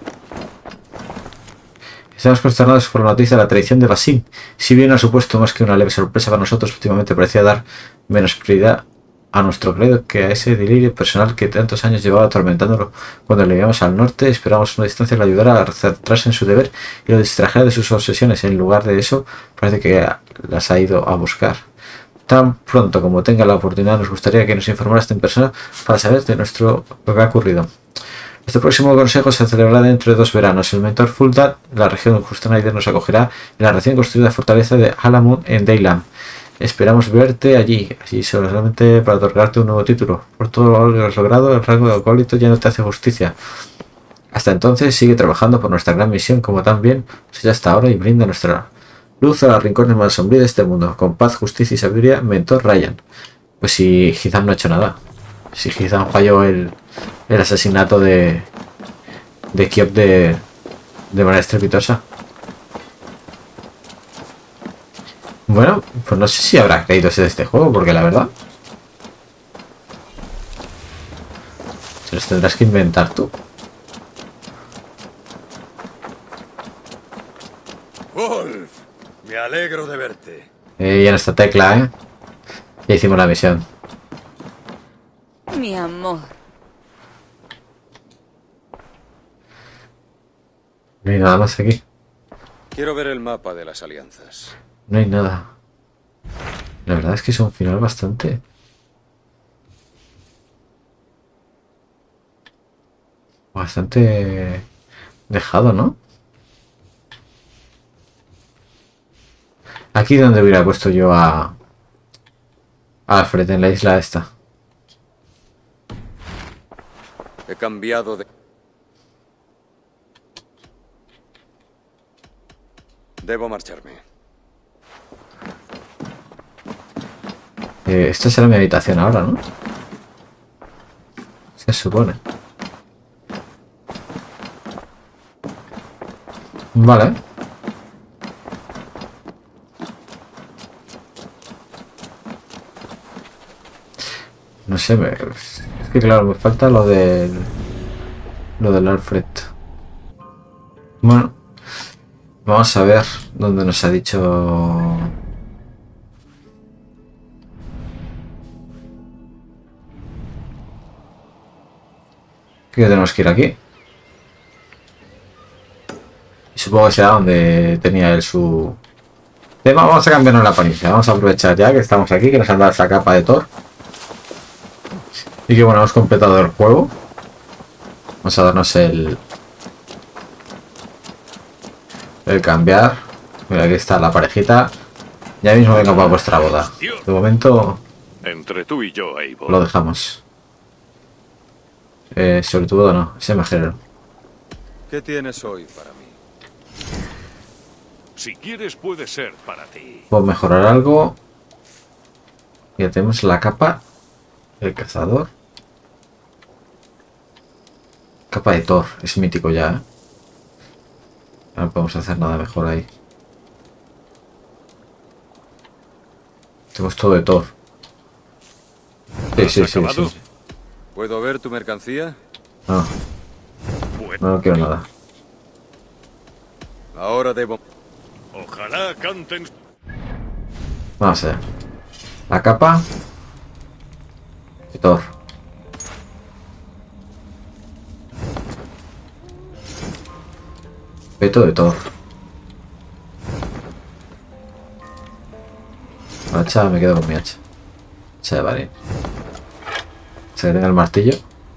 Speaker 1: Estamos consternados por la noticia de la traición de Basim. Si bien ha supuesto más que una leve sorpresa para nosotros, últimamente parecía dar menos prioridad a nuestro credo que a ese delirio personal que tantos años llevaba atormentándolo. Cuando le íbamos al norte, esperamos una distancia que le ayudara a centrarse en su deber y lo distrajera de sus obsesiones. En lugar de eso, parece que las ha ido a buscar. Tan pronto como tenga la oportunidad, nos gustaría que nos informaras en persona para saber de lo que ha ocurrido. Este próximo consejo se celebrará dentro de 2 veranos. El mentor Fuldan, la región de Justenaider, nos acogerá en la recién construida fortaleza de Alamun en Daylam. Esperamos verte allí solamente para otorgarte un nuevo título. Por todo lo que has logrado, el rango de acólito ya no te hace justicia. Hasta entonces, sigue trabajando por nuestra gran misión como tan bien has hecho hasta ahora y brinda nuestra luz a los rincones más sombríos de este mundo. Con paz, justicia y sabiduría, mentor Ryan. Pues si Gizam no ha hecho nada. Si Gizam falló el asesinato de Kiop de manera estrepitosa. Bueno, pues no sé si habrá créditos de este juego, porque la verdad se los tendrás que inventar tú.
Speaker 3: Me alegro de verte.
Speaker 1: Ya no está Tecla, ¿eh? Ya hicimos la misión.
Speaker 7: Mi amor.
Speaker 1: No hay nada más aquí.
Speaker 3: Quiero ver el mapa de las alianzas.
Speaker 1: No hay nada. La verdad es que es un final bastante... bastante... dejado, ¿no? Aquí donde hubiera puesto yo a Alfred, en la isla esta.
Speaker 3: He cambiado de... Debo marcharme.
Speaker 1: Esta será mi habitación ahora, ¿no? Se supone. Vale. No sé, es que claro, me falta lo del Alfred. Bueno, vamos a ver dónde nos ha dicho. Que tenemos que ir aquí. Y supongo que será donde tenía él su tema. Vamos a cambiarnos la apariencia. Vamos a aprovechar ya que estamos aquí, que nos han dado esa capa de Thor. Y que bueno, hemos completado el juego. Vamos a darnos el cambiar. Mira, aquí está la parejita. Ya mismo vengo para vuestra boda. De momento
Speaker 5: Entre tú y yo, Eivor.
Speaker 1: lo dejamos. Sobre tu boda no, ese majero.
Speaker 3: ¿Qué tienes hoy para mí?
Speaker 5: Si quieres, puede ser para ti.
Speaker 1: Puedo mejorar algo. Ya tenemos la capa. El cazador. Capa de Thor. Es mítico ya, ¿eh? No podemos hacer nada mejor ahí. Tenemos todo de Thor. Sí.
Speaker 3: ¿Puedo ver tu mercancía?
Speaker 1: No. No quiero nada.
Speaker 3: Ahora debo...
Speaker 5: Ojalá canten.
Speaker 1: Vamos a ver. La capa. De Thor. Peto de Thor. Hacha, me quedo con mi hacha. Hacha de Varin. Se tenga el martillo.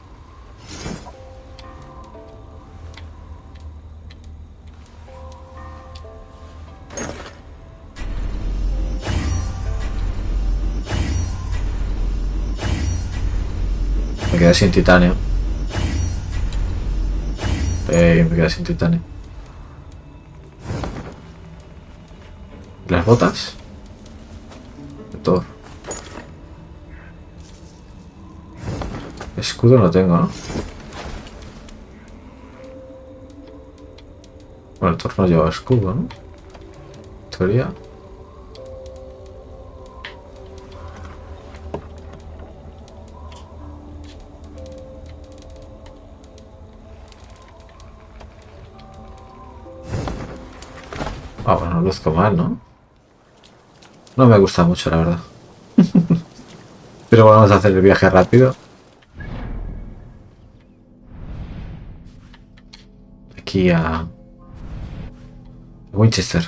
Speaker 1: Me quedé sin titanio. Me quedé sin titanio. ¿Y las botas? De Thor. Escudo no tengo, ¿no? Bueno, el Thor no lleva escudo, ¿no? En teoría. Ah, bueno, luzco mal, ¿no? No me gusta mucho, la verdad. Pero vamos a hacer el viaje rápido. Aquí a Winchester.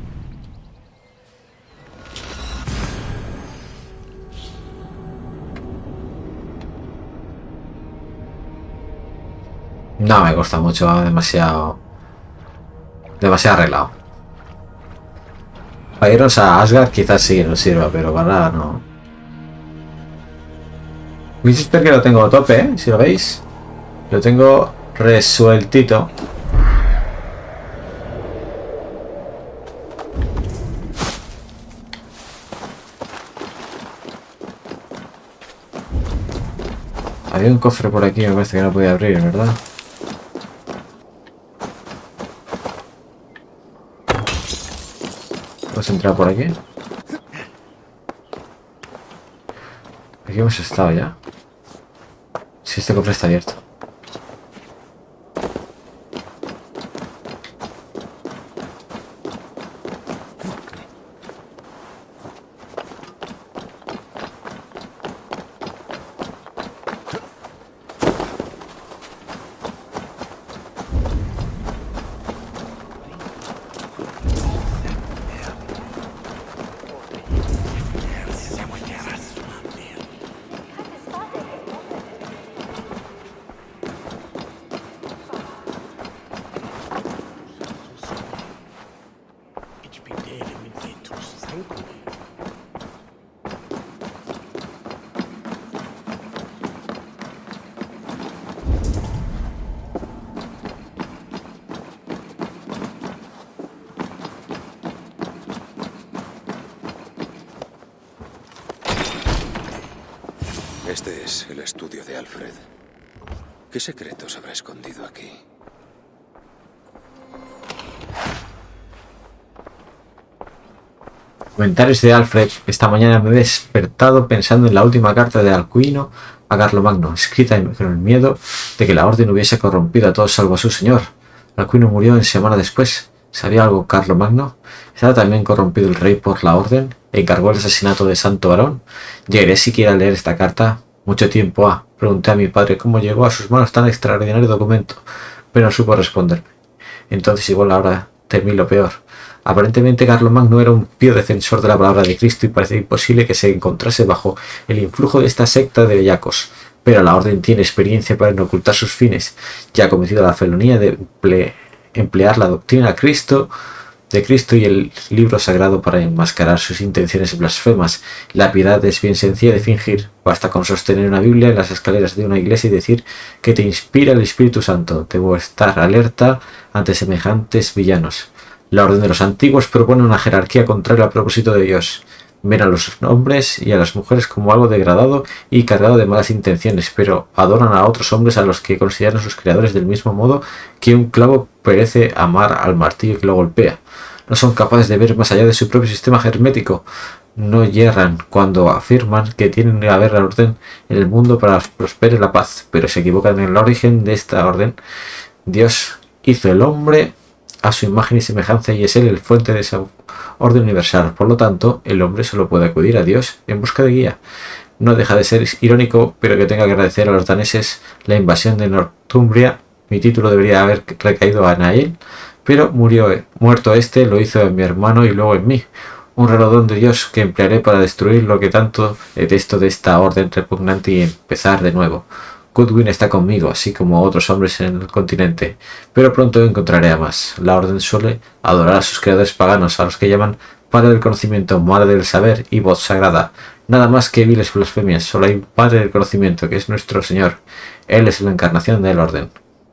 Speaker 1: No me gusta mucho, demasiado arreglado. Para irnos a Asgard quizás sí nos sirva, pero para no. Winchester que lo tengo a tope, ¿eh? Si lo veis. Lo tengo resueltito. Había un cofre por aquí, me parece que no podía abrir, ¿verdad? ¿Vamos a entrar por aquí? Aquí hemos estado ya. Si este cofre está abierto.
Speaker 3: Este es el estudio de Alfred. ¿Qué secretos habrá escondido aquí?
Speaker 1: Comentarios de Alfred. Esta mañana me he despertado pensando en la última carta de Alcuino a Carlomagno, escrita con el miedo de que la orden hubiese corrompido a todos salvo a su señor. Alcuino murió en semana después. ¿Sabía algo Carlomagno? ¿Estaba también corrompido el rey por la orden? ¿Encargó el asesinato de Santo Varón? ¿Llegaré siquiera a leer esta carta? Mucho tiempo ha. Pregunté a mi padre cómo llegó a sus manos tan extraordinario documento, pero no supo responderme. Entonces igual ahora temí lo peor. Aparentemente Carlomagno era un pío defensor de la palabra de Cristo y parecía imposible que se encontrase bajo el influjo de esta secta de bellacos. Pero la orden tiene experiencia para ocultar sus fines. Ya ha cometido la felonía de emplear la doctrina de Cristo y el libro sagrado para enmascarar sus intenciones blasfemas. La piedad es bien sencilla de fingir. Basta con sostener una Biblia en las escaleras de una iglesia y decir que te inspira el Espíritu Santo. Debo estar alerta ante semejantes villanos. La orden de los antiguos propone una jerarquía contraria al propósito de Dios. Ven a los hombres y a las mujeres como algo degradado y cargado de malas intenciones, pero adoran a otros hombres a los que consideran sus creadores del mismo modo que un clavo perece amar al martillo que lo golpea. No son capaces de ver más allá de su propio sistema hermético. No yerran cuando afirman que tienen que haber orden en el mundo para que prospere la paz, pero se equivocan en el origen de esta orden. Dios hizo el hombre a su imagen y semejanza y es él el fuente de esa orden universal. Por lo tanto, el hombre solo puede acudir a Dios en busca de guía. No deja de ser irónico, pero que tenga que agradecer a los daneses la invasión de Northumbria. Mi título debería haber recaído a Nael, pero muerto este, lo hizo en mi hermano y luego en mí. Un raro don de Dios que emplearé para destruir lo que tanto detesto de esta orden repugnante y empezar de nuevo. Goodwin está conmigo, así como otros hombres en el continente, pero pronto encontraré a más. La orden suele adorar a sus creadores paganos, a los que llaman Padre del Conocimiento, Madre del Saber y Voz Sagrada. Nada más que viles blasfemias, solo hay un Padre del Conocimiento, que es nuestro Señor. Él es la encarnación del orden.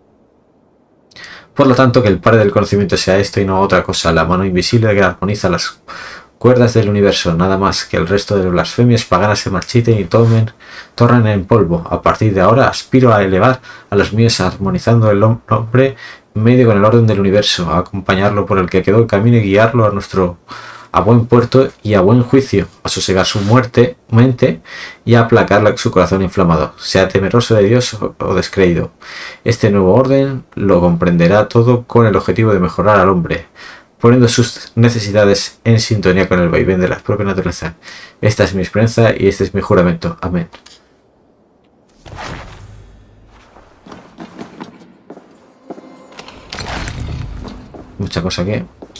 Speaker 1: Por lo tanto, que el Padre del Conocimiento sea esto y no otra cosa, la mano invisible que armoniza las cuerdas del universo, nada más que el resto de blasfemias paganas se marchiten y tornen en polvo. A partir de ahora aspiro a elevar a los míos armonizando el hombre medio con el orden del universo, a acompañarlo por el que quedó el camino y guiarlo a buen puerto y a buen juicio, a sosegar su mente y a aplacar su corazón inflamado, sea temeroso de Dios o descreído. Este nuevo orden lo comprenderá todo con el objetivo de mejorar al hombre, poniendo sus necesidades en sintonía con el vaivén de la propia naturaleza. Esta es mi esperanza y este es mi juramento. Amén. Mucha cosa aquí.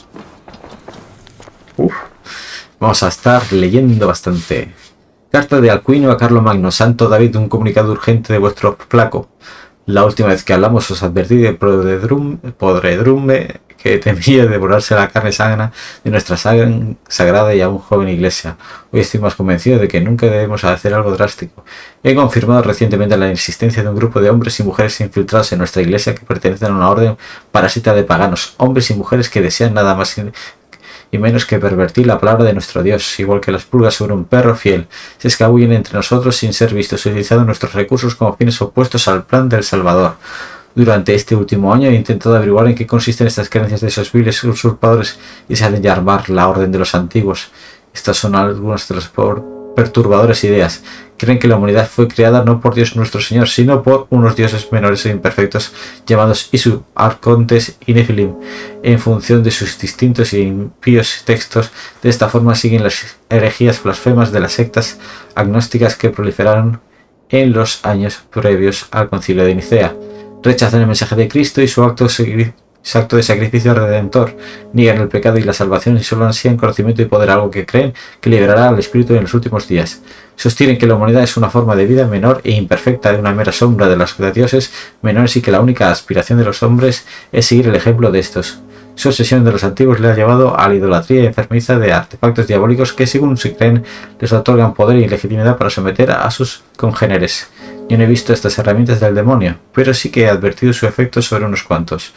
Speaker 1: Vamos a estar leyendo bastante. Carta de Alcuino a Carlomagno. Santo David, un comunicado urgente de vuestro flaco. La última vez que hablamos os advertí de podredumbre que temía devorarse la carne sagrada de nuestra sagrada y aún joven iglesia. Hoy estoy más convencido de que nunca debemos hacer algo drástico. He confirmado recientemente la existencia de un grupo de hombres y mujeres infiltrados en nuestra iglesia que pertenecen a una orden parásita de paganos, hombres y mujeres que desean nada más y menos que pervertir la palabra de nuestro Dios, igual que las pulgas sobre un perro fiel. Se escabullen entre nosotros sin ser vistos, utilizando nuestros recursos como fines opuestos al plan del Salvador. Durante este último año he intentado averiguar en qué consisten estas creencias de esos viles usurpadores y se han de llamar la orden de los antiguos. Estas son algunas de las perturbadoras ideas. Creen que la humanidad fue creada no por Dios nuestro Señor, sino por unos dioses menores e imperfectos llamados Isu, Arcontes y Nefilim, en función de sus distintos y impíos textos. De esta forma siguen las herejías blasfemas de las sectas agnósticas que proliferaron en los años previos al Concilio de Nicea. Rechazan el mensaje de Cristo y su acto de sacrificio redentor, niegan el pecado y la salvación y solo ansían conocimiento y poder, algo que creen que liberará al espíritu en los últimos días. Sostienen que la humanidad es una forma de vida menor e imperfecta de una mera sombra de los dioses menores y que la única aspiración de los hombres es seguir el ejemplo de estos. Su obsesión de los antiguos le ha llevado a la idolatría enfermiza de artefactos diabólicos que, según se creen, les otorgan poder y legitimidad para someter a sus congéneres. Yo no he visto estas herramientas del demonio, pero sí que he advertido su efecto sobre unos cuantos.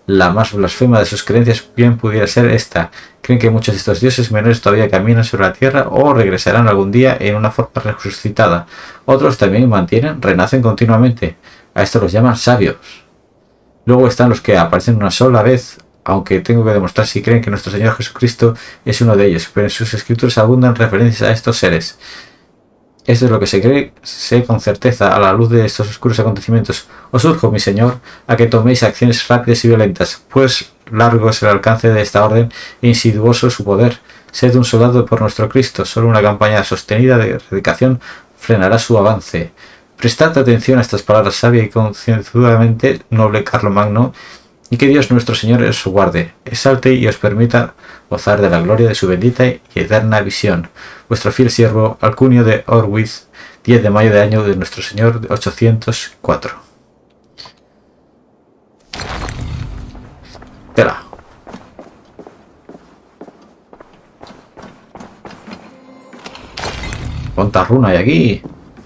Speaker 1: La más blasfema de sus creencias bien pudiera ser esta. Creen que muchos de estos dioses menores todavía caminan sobre la tierra o regresarán algún día en una forma resucitada. Otros también renacen continuamente. A estos los llaman sabios. Luego están los que aparecen una sola vez, aunque tengo que demostrar si creen que nuestro Señor Jesucristo es uno de ellos, pero en sus escrituras abundan referencias a estos seres. Esto es lo que se cree, sé con certeza a la luz de estos oscuros acontecimientos. Os urjo, mi señor, a que toméis acciones rápidas y violentas, pues largo es el alcance de esta orden e insidioso su poder. Sed un soldado por nuestro Cristo, solo una campaña sostenida de dedicación frenará su avance. Prestad atención a estas palabras sabias y concienzudamente, noble Carlomagno, y que Dios nuestro Señor os guarde, exalte y os permita gozar de la gloria de su bendita y eterna visión. Vuestro fiel siervo, Alcunio de Orwitz, 10 de mayo de año de nuestro Señor 804. Tela. ¿Cuánta runa hay aquí?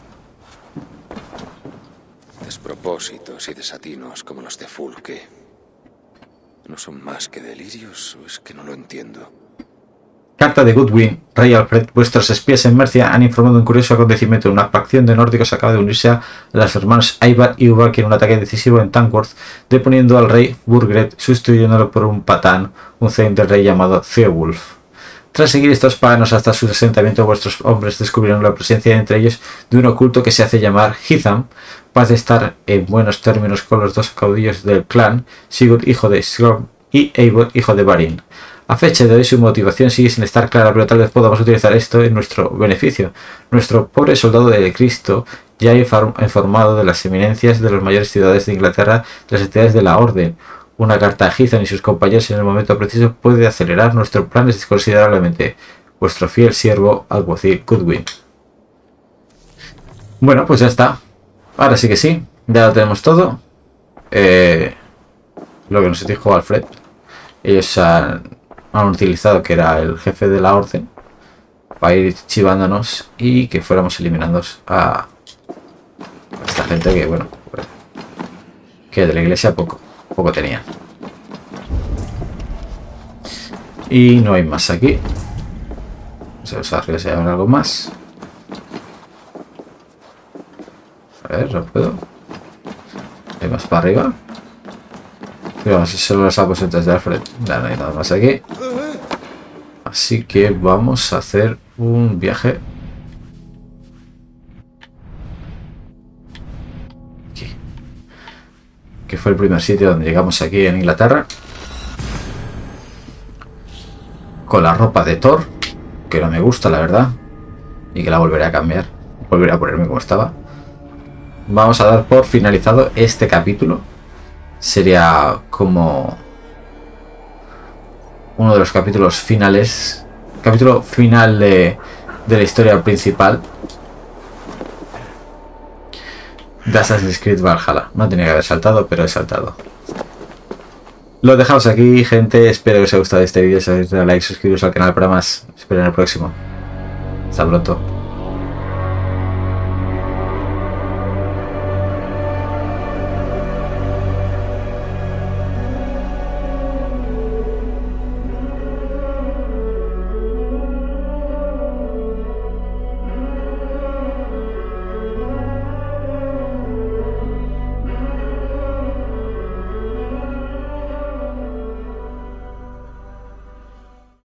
Speaker 3: Despropósitos y desatinos como los de Fulke. ¿No son más que delirios o es que no lo entiendo?
Speaker 1: Carta de Goodwin. Rey Alfred, vuestros espías en Mercia han informado un curioso acontecimiento. Una facción de nórdicos acaba de unirse a las hermanos Ivar y Ubak en un ataque decisivo en Tamworth, deponiendo al rey Burgred, sustituyéndolo por un patán, un Thane del rey llamado Ceolwulf. Tras seguir estos paganos hasta su asentamiento, vuestros hombres descubrieron la presencia entre ellos de un oculto que se hace llamar Hitham, capaz de estar en buenos términos con los dos caudillos del clan, Sigurd, hijo de Sgorm, y Eivor, hijo de Varin. A fecha de hoy su motivación sigue sin estar clara, pero tal vez podamos utilizar esto en nuestro beneficio. Nuestro pobre soldado de Cristo ya ha informado de las eminencias de las mayores ciudades de Inglaterra, de las entidades de la Orden. Una carta a Hitham y sus compañeros en el momento preciso puede acelerar nuestros planes considerablemente. Vuestro fiel siervo, Alguacil Goodwin. Bueno, pues ya está. Ahora sí que sí. Ya lo tenemos todo. Lo que nos dijo Alfred. Ellos han utilizado que era el jefe de la orden para ir chivándonos y que fuéramos eliminando a esta gente que, bueno, pues, que de la iglesia poco tenían. Y no hay más aquí. Vamos a ver si hay algo más. A ver, no puedo. Hay más para arriba. Pero vamos, solo los aposentos de Alfred. Ya no hay nada más aquí. Así que vamos a hacer un viaje. Aquí. Que fue el primer sitio donde llegamos aquí en Inglaterra. Con la ropa de Thor, que no me gusta, la verdad. Y que la volveré a cambiar. Volveré a ponerme como estaba. Vamos a dar por finalizado este capítulo. Sería como uno de los capítulos finales. Capítulo final de la historia principal de Assassin's Creed Valhalla. No tenía que haber saltado, pero he saltado. Lo dejamos aquí, gente. Espero que os haya gustado este vídeo. Si os ha gustado, like, suscribiros al canal para más. Espero en el próximo. Hasta pronto.